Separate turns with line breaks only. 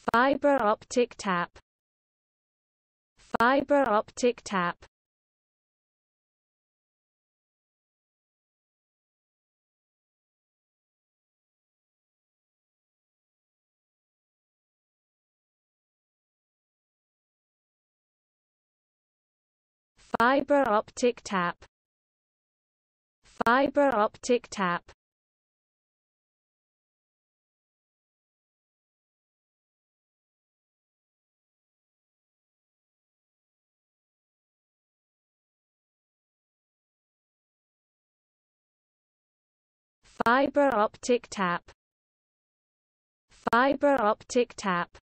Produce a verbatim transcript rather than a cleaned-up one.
Fiber optic tap. Fiber optic tap. Fiber optic tap. Fiber optic tap. Fiber optic tap. Fiber optic tap.